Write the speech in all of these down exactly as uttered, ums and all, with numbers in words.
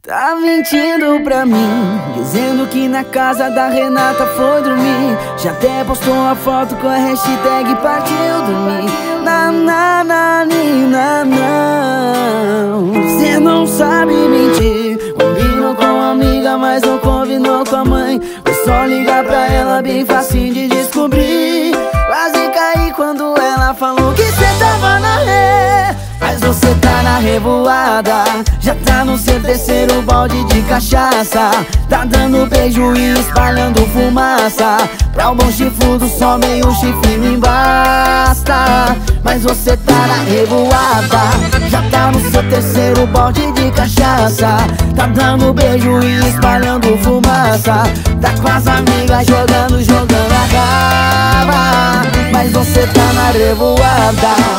Tá mentindo pra mim, dizendo que na casa da Renata foi dormir. Já até postou uma foto com a hashtag partiu dormir. Na, na, na, nina, não. Cê não sabe mentir. Combinou com a amiga, mas não combinou com a mãe. Foi só ligar pra ela, bem facinho de descobrir. Quase caí quando ela falou que cê tava na ré. Mas você tá na revoada, já tá no seu terceiro balde de cachaça. Tá dando beijo e espalhando fumaça. Pra um bom chifrudo só meio chifre me basta. Mas você tá na revoada, já tá no seu terceiro balde de cachaça. Tá dando beijo e espalhando fumaça. Tá com as amigas jogando, jogando a raba. Mas você tá na revoada.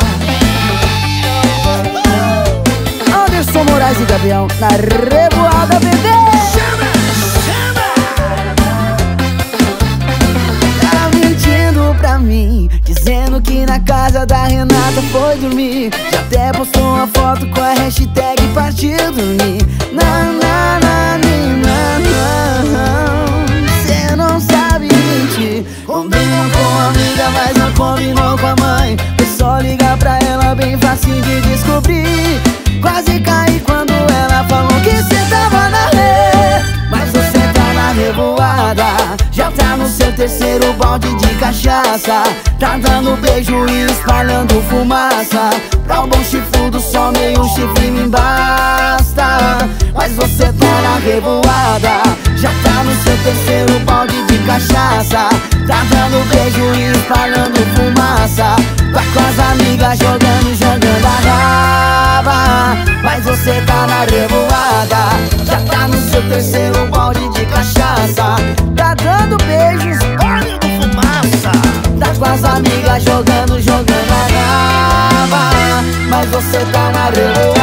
Anderson Moraes e Gabriel na revoada, bebê. Chama, chama. Tá mentindo pra mim, dizendo que na casa da Renata foi dormir. Já até postou uma foto com a hashtag partiu dormir. Na, na, na, nina, não. Cê não sabe mentir. Combinou com a amiga, mas não combinou com a mãe. Foi só ligar pra ela, bem facinho de descobrir. Quase caí quando ela falou que cê tava na ré. Mas você tá na revoada, já tá no seu terceiro balde de cachaça. Tá dando beijo e espalhando fumaça. Pra um bom chifrudo só meio chifre me basta. Mas você tá na revoada, já tá no seu terceiro balde de cachaça. Tá dando beijo e espalhando fumaça. Tá com as amigas jogando, jogando a raba. Mas você tá na revoada, já tá no seu terceiro balde de cachaça. Tá dando beijos, Olha do fumaça. tá com as amigas jogando, jogando a raba. Mas você tá na revoada.